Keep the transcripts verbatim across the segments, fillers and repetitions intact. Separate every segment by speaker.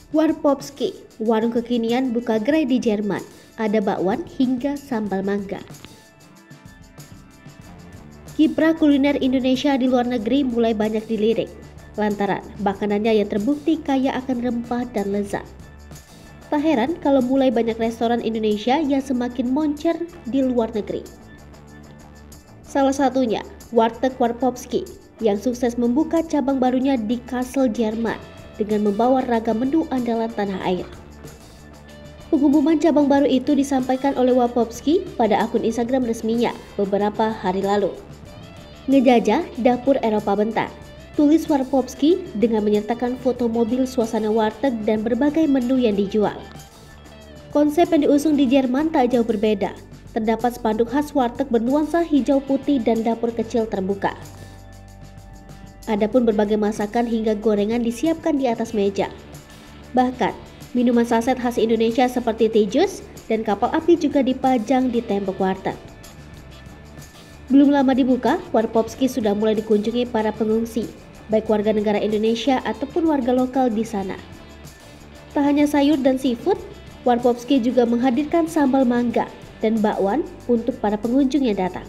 Speaker 1: Warpopski, warung kekinian buka gerai di Jerman. Ada bakwan hingga sambal mangga. Kiprah kuliner Indonesia di luar negeri mulai banyak dilirik, lantaran makanannya yang terbukti kaya akan rempah dan lezat. Tak heran kalau mulai banyak restoran Indonesia yang semakin moncer di luar negeri. Salah satunya, Warteg Warpopski, yang sukses membuka cabang barunya di Kassel, Jerman, dengan membawa ragam menu andalan tanah air. Pengumuman cabang baru itu disampaikan oleh Warpopski pada akun Instagram resminya beberapa hari lalu. Ngejajah dapur Eropa bentar, tulis Warpopski dengan menyertakan foto mobil suasana warteg dan berbagai menu yang dijual. Konsep yang diusung di Jerman tak jauh berbeda. Terdapat spanduk khas warteg bernuansa hijau putih dan dapur kecil terbuka. Adapun berbagai masakan hingga gorengan disiapkan di atas meja. Bahkan, minuman saset khas Indonesia seperti teh jus dan kapal api juga dipajang di tembok warteg. Belum lama dibuka, Warpopski sudah mulai dikunjungi para pengungsi, baik warga negara Indonesia ataupun warga lokal di sana. Tak hanya sayur dan seafood, Warpopski juga menghadirkan sambal mangga dan bakwan untuk para pengunjung yang datang.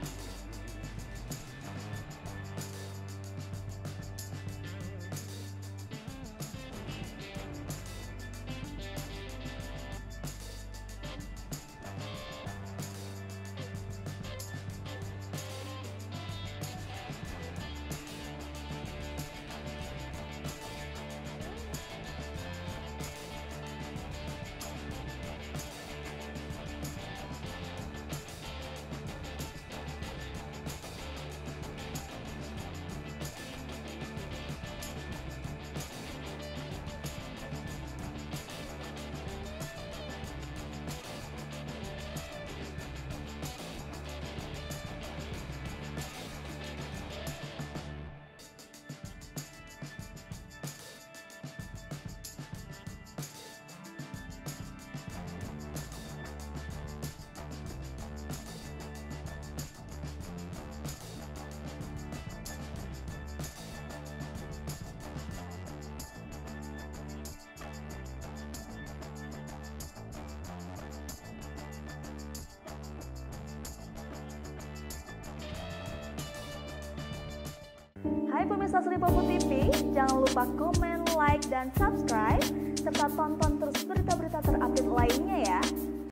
Speaker 2: Hai pemirsa Sri Popo T V, jangan lupa komen, like, dan subscribe, serta tonton terus berita-berita